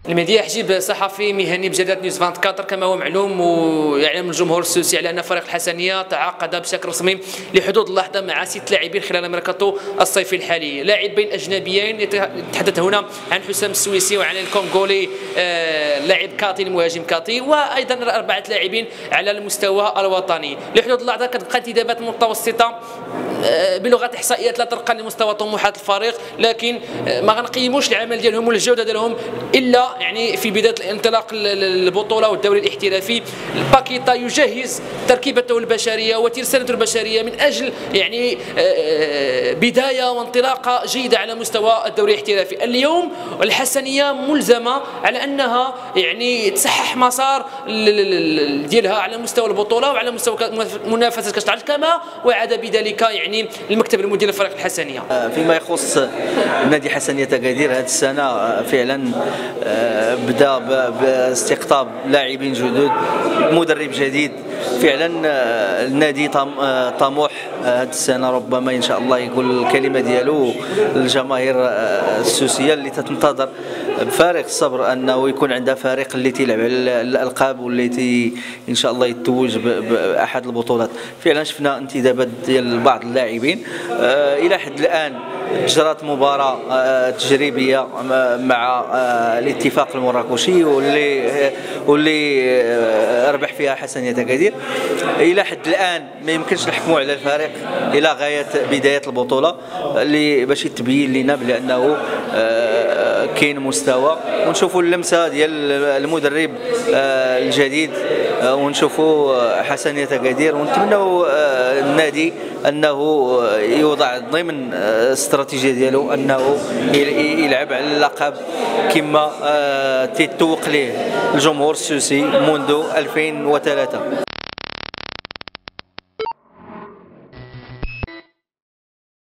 المهدي حجيب صحفي مهني بجريدة نيوز 24 كما هو معلوم ويعلم الجمهور السوسي على ان فريق الحسنيه تعاقد بشكل رسمي لحدود اللحظه مع 6 لاعبين خلال ميركاتو الصيفي الحالي، لاعبين اجنبيين يتحدث هنا عن حسام السويسي وعن الكونغولي لاعب كاتي المهاجم كاتي، وايضا 4 لاعبين على المستوى الوطني. لحدود اللحظه كتبقى انتدابات متوسطه بلغه احصائيات لا ترقى لمستوى طموحات الفريق، لكن ما غنقيموش العمل ديالهم والجوده ديالهم الا يعني في بدايه الانطلاق البطوله والدوري الاحترافي. باكيتا يجهز تركيبته البشريه وترسانته البشريه من اجل يعني بدايه وانطلاقه جيده على مستوى الدوري الاحترافي. اليوم الحسنيه ملزمه على انها يعني تصحح مسار ديالها على مستوى البطوله وعلى مستوى منافسه كاس العالم، كما وعد بذلك يعني المكتب المدير لفريق الحسنيه. فيما يخص نادي حسنيه اكادير هذه السنه فعلا بدا باستقطاب لاعبين جدد، مدرب جديد. فعلا النادي طموح هذه السنه، ربما ان شاء الله يقول الكلمه ديالو للجماهير السوسيه اللي تنتظر بفارغ الصبر انه يكون عندها فريق اللي تيلعب على الالقاب واللي ان شاء الله يتوج باحد البطولات. فعلا شفنا انتدابات ديال بعض اللاعبين. الى حد الان جرت مباراه تجريبيه مع الاتفاق المراكشي واللي ربح فيها حسنيه اكادير. الى حد الان ما يمكنش نحكموا على الفريق الى غايه بدايه البطوله اللي باش تبين لنا بانه كاين مستوى، ونشوفوا اللمسه ديال المدرب الجديد، ونشوفوا حسنيه اكادير، ونتمنوا النادي انه يوضع ضمن الاستراتيجيه ديالو انه يلعب على اللقب كما تيتوق ليه الجمهور السوسي منذ 2003.